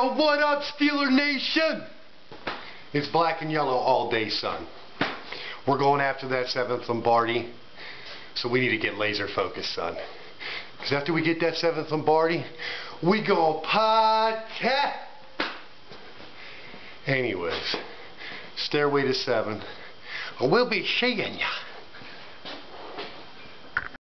Yo, what up, Steeler Nation? It's black and yellow all day, son. We're going after that 7th Lombardi, so we need to get laser focused, son. Because after we get that 7th Lombardi, we go pot-tat. Anyways, Stairway to 7. We'll be seeing ya.